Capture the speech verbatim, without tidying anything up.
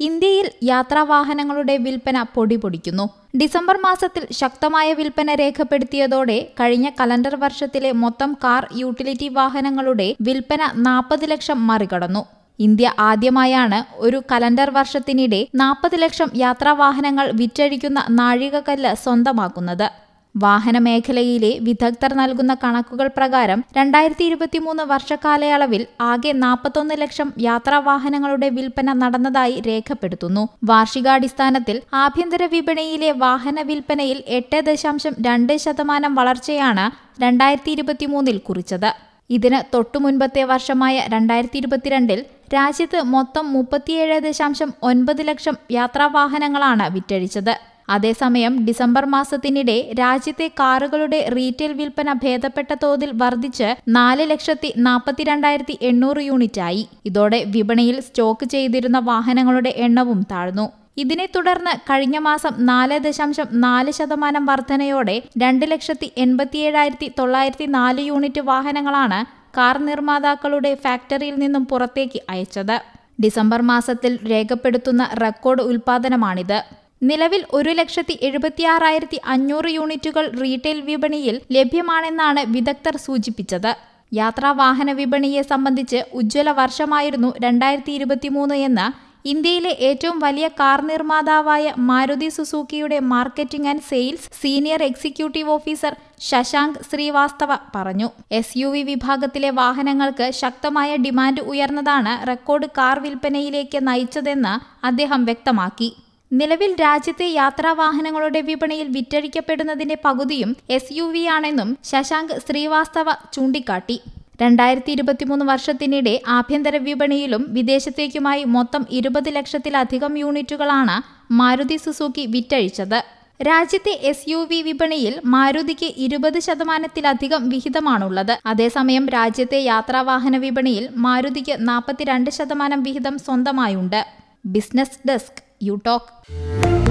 ഇന്ത്യയിൽ യാത്രാവാഹനങ്ങളുടെ വിൽപ്പന പൊടിപൊടിക്കുന്നു. ഡിസംബർ മാസത്തിൽ ശക്തമായ വിൽപ്പന രേഖപ്പെടുത്തിയതോടെ കഴിഞ്ഞ കലണ്ടർ വർഷത്തിലെ മൊത്തം കാർ യൂട്ടിലിറ്റി വാഹനങ്ങളുടെ വിൽപ്പന നാൽപ്പത് ലക്ഷം മറികടന്നു. ഇന്ത്യ ആദ്യമായാണ് ഒരു കലണ്ടർ വർഷത്തിനിടെ നാൽപ്പത് ലക്ഷം യാത്രാവാഹനങ്ങൾ വിറ്റഴിക്കുന്ന നാഴികക്കല്ല് സ്വന്തമാക്കുന്നത്. വാഹന മേഖലയിലെ വിദഗ്ധർ നൽകുന്ന കണക്കുകൾ പ്രകാരം രണ്ടായിരത്തി ഇരുപത്തിമൂന്ന് വർഷക്കാലയളവിൽ ആകെ നാൽപ്പത്തൊന്ന് ലക്ഷം യാത്രാവാഹനങ്ങളുടെ വിൽപ്പന നടന്നതായി രേഖപ്പെടുത്തുന്നു. വാർഷികാടിസ്ഥാനത്തിൽ ആഭ്യന്തര വിപണിയിലെ വാഹന വിൽപ്പനയിൽ എട്ട് ദശാംശം രണ്ട് ശതമാനം വളർച്ചയാണ് രണ്ടായിരത്തി ഇരുപത്തിമൂന്നിൽ കുറിച്ചത്. ഇതിന് തൊട്ടുമുൻപത്തെ വർഷമായ രണ്ടായിരത്തി ഇരുപത്തിരണ്ടിൽ രാജ്യത്ത് മൊത്തം മുപ്പത്തിയേഴ് ദശാംശം ഒൻപത് ലക്ഷം യാത്രാവാഹനങ്ങളാണ് വിറ്റഴിച്ചത്. അതേസമയം ഡിസംബർ മാസത്തിനിടെ രാജ്യത്തെ കാറുകളുടെ റീറ്റെയിൽ വിൽപ്പന ഭേദപ്പെട്ട തോതിൽ വർദ്ധിച്ച് നാല് ലക്ഷത്തി നാൽപ്പത്തിരണ്ടായിരത്തി എണ്ണൂറ് യൂണിറ്റായി. ഇതോടെ വിപണിയിൽ സ്റ്റോക്ക് ചെയ്തിരുന്ന വാഹനങ്ങളുടെ എണ്ണവും താഴ്ന്നു. ഇതിനെ തുടർന്ന് കഴിഞ്ഞ മാസം നാല് ദശാംശം നാല് ശതമാനം വർധനയോടെ രണ്ട് ലക്ഷത്തി എൺപത്തിയേഴായിരത്തി തൊള്ളായിരത്തി നാല് യൂണിറ്റ് വാഹനങ്ങളാണ് കാർ നിർമ്മാതാക്കളുടെ ഫാക്ടറിയിൽ നിന്നും പുറത്തേക്ക് അയച്ചത്. ഡിസംബർ മാസത്തിൽ രേഖപ്പെടുത്തുന്ന റെക്കോർഡ് ഉൽപാദനമാണിത്. നിലവിൽ ഒരു ലക്ഷത്തി എഴുപത്തിയാറായിരത്തി അഞ്ഞൂറ് യൂണിറ്റുകൾ റീറ്റെയിൽ വിപണിയിൽ ലഭ്യമാണെന്നാണ് വിദഗ്ധർ സൂചിപ്പിച്ചത്. യാത്രാവാഹന വിപണിയെ സംബന്ധിച്ച് ഉജ്ജ്വല വർഷമായിരുന്നു രണ്ടായിരത്തി ഇരുപത്തിമൂന്ന് എന്ന് ഇന്ത്യയിലെ ഏറ്റവും വലിയ കാർ നിർമ്മാതാവായ മാരുതി സുസുക്കിയുടെ marketing and sales senior executive officer Shashank Srivastava പറഞ്ഞു. എസ് യു വി വിഭാഗത്തിലെ വാഹനങ്ങൾക്ക് ശക്തമായ ഡിമാൻഡ് ഉയർന്നതാണ് റെക്കോർഡ് കാർ വിൽപ്പനയിലേക്ക് നയിച്ചതെന്ന് അദ്ദേഹം വ്യക്തമാക്കി. നിലവിൽ രാജ്യത്തെ യാത്രാവാഹനങ്ങളുടെ വിപണിയിൽ വിറ്റഴിക്കപ്പെടുന്നതിന്റെ പകുതിയും എസ് യു വി ആണെന്നും ശശാങ്ക് ശ്രീവാസ്തവ ചൂണ്ടിക്കാട്ടി. രണ്ടായിരത്തി ഇരുപത്തിമൂന്ന് വർഷത്തിനിടെ ആഭ്യന്തര വിപണിയിലും വിദേശത്തേക്കുമായി മൊത്തം ഇരുപത് ലക്ഷത്തിലധികം യൂണിറ്റുകളാണ് മാരുതി സുസുക്കി വിറ്റഴിച്ചത്. രാജ്യത്തെ എസ് യു വി വിപണിയിൽ മാരുതിക്ക് ഇരുപത് ശതമാനത്തിലധികം വിഹിതമാണുള്ളത്. അതേസമയം രാജ്യത്തെ യാത്രാവാഹന വിപണിയിൽ മാരുതിക്ക് നാൽപ്പത്തിരണ്ട് ശതമാനം വിഹിതം സ്വന്തമായുണ്ട്. Business desk you talk.